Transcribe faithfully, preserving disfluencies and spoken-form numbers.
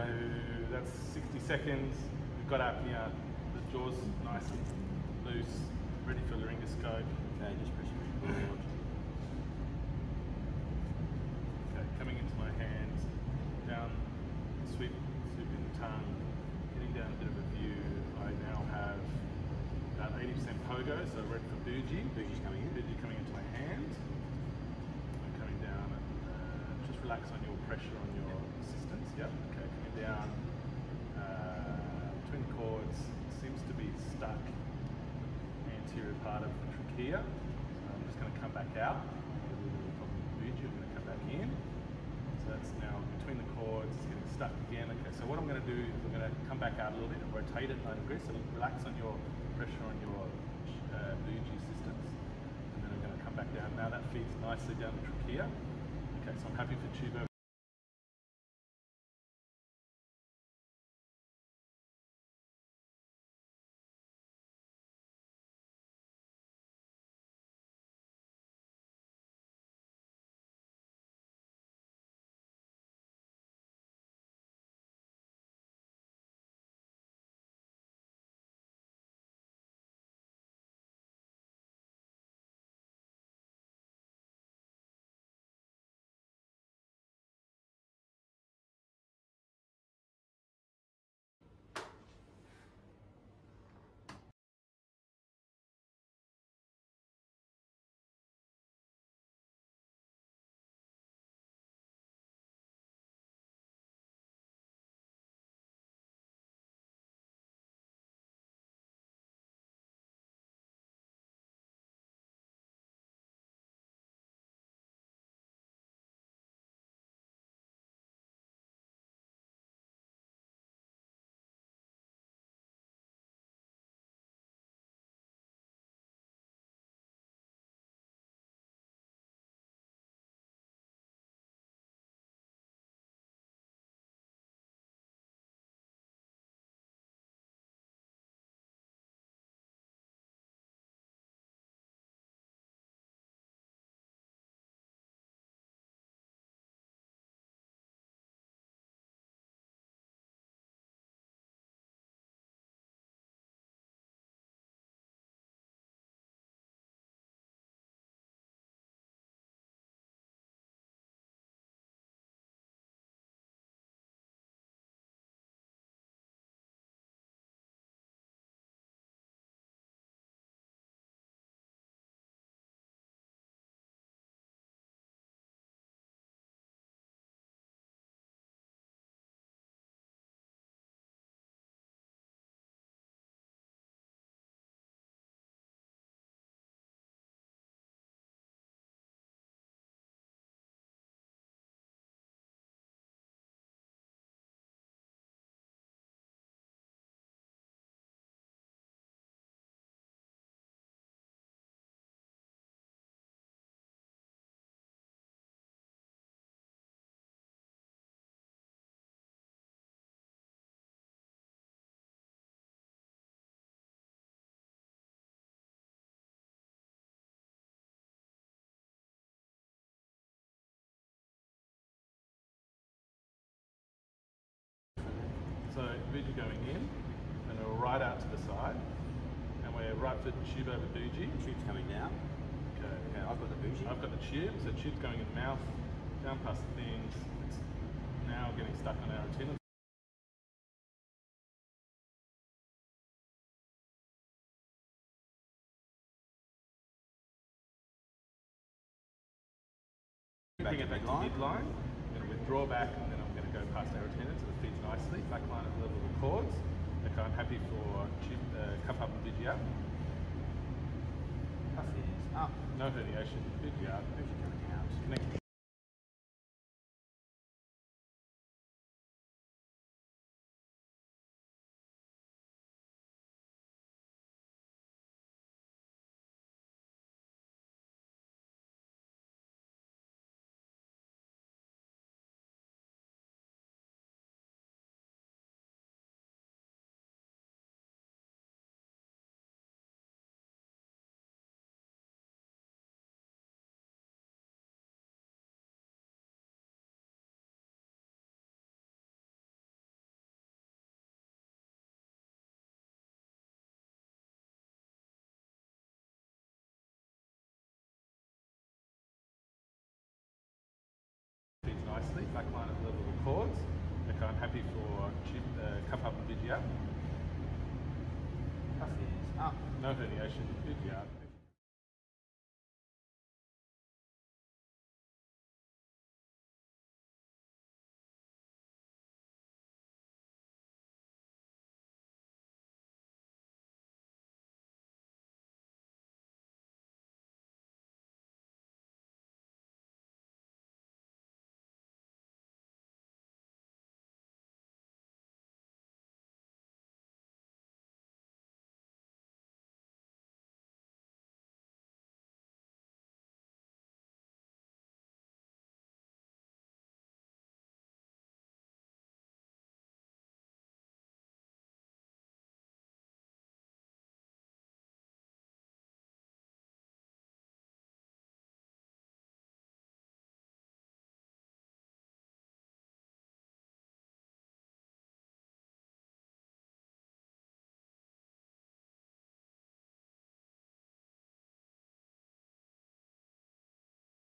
that's sixty seconds. We've got apnea. The jaw's nice and loose, ready for laryngoscope. Okay, just press record. Okay, coming into my hands, down, sweep, sweeping the tongue, getting down a bit of a view. I now have about eighty percent pogo, so ready for bougie. Bougie's coming in. Bougie coming into my hand. I'm coming down. Uh, just relax on your pressure on your assistance. Yep. Okay, coming down uh, between the cords. Seems to be stuck anterior part of the trachea. So I'm just going to come back out. A little bit of a problem with bougie. I'm going to come back in. So that's now between the cords. It's getting stuck again. Okay. So what I'm going to do is I'm going to come back out a little bit and rotate it ninety degrees. So relax on your pressure on your uh, bougie systems, and then I'm going to come back down. Now that feeds nicely down the trachea. Okay, so I'm happy for tube over. So bougie going in, and we're right out to the side, and we're right foot tube over bougie. Tube's coming down. Okay. Okay, I've got the bougie. I've got the tube, so tube's going in the mouth, down past the things. It's now getting stuck on our antenna. Bring it back to midline. I'm going to withdraw back, and then I'm going to go past our antenna so it feeds nicely. Back line at the level of the cords. Okay, I'm happy for tube, uh, cup up and bougie up. Cuff is up. No herniation, bougie up. Bougie coming out. Connect. back line at the level of the chords. Okay, I'm happy for uh, cup up and digi up. Cuff is up. No herniation, digi up.